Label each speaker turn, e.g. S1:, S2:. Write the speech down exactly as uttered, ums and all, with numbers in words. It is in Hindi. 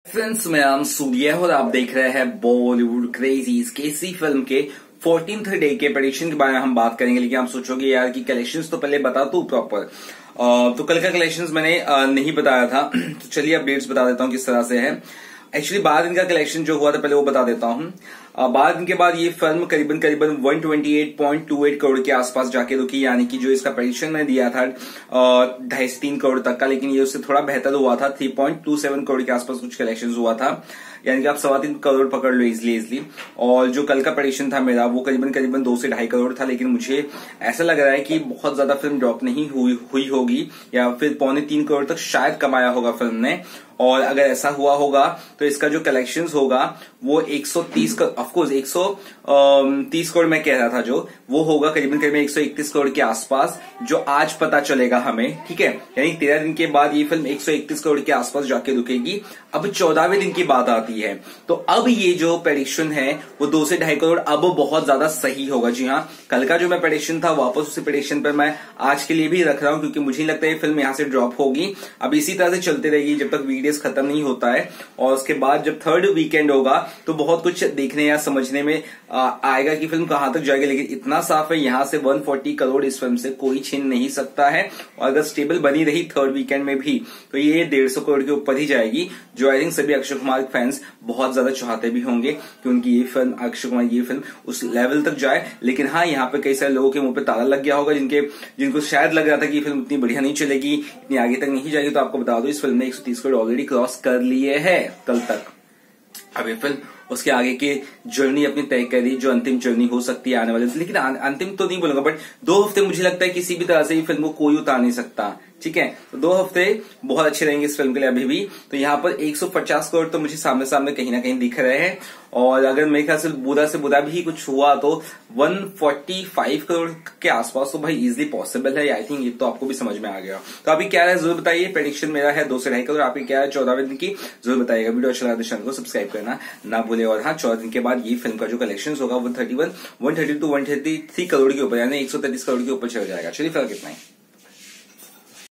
S1: फ्रेंड्स, मैं नाम सूर्य और आप देख रहे हैं बॉलीवुड क्रेजीज। केसी फिल्म के फोर्टीन्थ डे के प्रेडिक्शन के बारे में हम बात करेंगे, लेकिन आप सोचोगे यार कि कलेक्शंस तो पहले बता तू प्रॉपर। तो कल का कलेक्शंस मैंने आ, नहीं बताया था, तो चलिए अपडेट्स बता देता हूँ किस तरह से है। एक्चुअली बारह दिन का कलेक्शन जो हुआ था पहले वो बता देता हूँ। बारह दिन के बाद ये फिल्म करीबन करीबन एक सौ अट्ठाईस पॉइंट दो आठ करोड़ के आसपास जाके रुकी, यानी कि जो इसका प्रेडिक्शन मैंने दिया था ढाई से तीन करोड़ तक का, लेकिन ये उससे थोड़ा बेहतर हुआ था। तीन पॉइंट दो सात करोड़ के आसपास कुछ कलेक्शन हुआ था, यानी कि आप सवा तीन करोड़ पकड़ लो इजिली इजिली। और जो कल का प्रेडिक्शन था मेरा वो करीबन करीबन दो से ढाई करोड़ था, लेकिन मुझे ऐसा लग रहा है कि बहुत ज्यादा फिल्म ड्रॉप नहीं हुई हुई होगी, या फिर पौने तीन करोड़ तक शायद कमाया होगा फिल्म ने। और अगर ऐसा हुआ होगा तो इसका जो कलेक्शंस होगा वो एक सौ तीस का, ऑफकोर्स एक सौ तीस करोड़ मैं कह रहा था, जो वो होगा करीबन करीबन एक सौ इकतीस करोड़ के आसपास, जो आज पता चलेगा हमें। ठीक है, यानी तेरह दिन के बाद ये फिल्म एक सौ इकतीस करोड़ के आसपास जाके रुकेगी। अब चौदहवें दिन की बात आती है, तो अब ये जो प्रेडिक्शन है वो दो से ढाई करोड़ अब बहुत ज्यादा सही होगा। जी हाँ, कल का जो मैं प्रेडिक्शन था वापस उसी प्रेडिक्शन पर मैं आज के लिए भी रख रहा हूं, क्योंकि मुझे नहीं लगता ये फिल्म यहां से ड्रॉप होगी। अब इसी तरह से चलते रहेगी जब तक वीडियो खत्म नहीं होता है, और उसके बाद जब थर्ड वीकेंड होगा तो बहुत कुछ देखने या समझने में आ, आएगा कि फिल्म कहां तक जाएगी। लेकिन इतना साफ है, यहां से एक सौ चालीस करोड़ इस फिल्म से कोई छीन नहीं सकता है। और अगर स्टेबल बनी रही थर्ड वीकेंड में भी तो ये डेढ़ सौ करोड़ के ऊपर ही जाएगी, जो आई थिंक सभी अक्षय कुमार फैंस बहुत ज्यादा चाहते भी होंगे कि उनकी ये फिल्म, अक्षय कुमार ये फिल्म उस लेवल तक जाए। लेकिन हाँ, यहाँ पे कई सारे लोगों के मुंह पे ताला लग गया होगा, जिनके जिनको शायद लग रहा था कि ये फिल्म इतनी बढ़िया नहीं चलेगी, इतनी आगे तक नहीं जाएगी। तो आपको बता दो, इस फिल्म ने एक सौ तीस करोड़ ऑलरेडी क्रॉस कर लिए है कल तक। अब ये फिल्म उसके आगे की जर्नी अपनी तय करी, जो अंतिम जर्नी हो सकती है आने वाले, लेकिन अंतिम तो नहीं बोलूंगा, बट दो हफ्ते मुझे लगता है किसी भी तरह से ये फिल्म को कोई उतार नहीं सकता। ठीक है, तो दो हफ्ते बहुत अच्छे रहेंगे इस फिल्म के लिए अभी भी। तो यहाँ पर एक सौ पचास करोड़ तो मुझे सामने सामने कहीं ना कहीं दिख रहे हैं, और अगर मेरे ख्याल से बुरा से बुरा भी कुछ हुआ तो एक सौ पैंतालीस करोड़ के आसपास तो भाई इजिली पॉसिबल है। आई थिंक ये तो आपको भी समझ में आ गया। तो अभी क्या है जरूर बताइए। प्रेडिक्शन मेरा है दो से ढाई करोड़, आपकी क्या है चौदहवें दिन की, जरूर बताइएगा। वीडियो अच्छा लगा तो चैनल को सब्सक्राइब करना ना भूले। और हाँ, चौदह दिन के बाद ये फिल्म का जो कलेक्शन होगा वो thirty one one thirty two one thirty three crore के ऊपर, यानी एक सौ तैंतीस करोड़ के ऊपर चल जाएगा। चलिए फिर कितना है।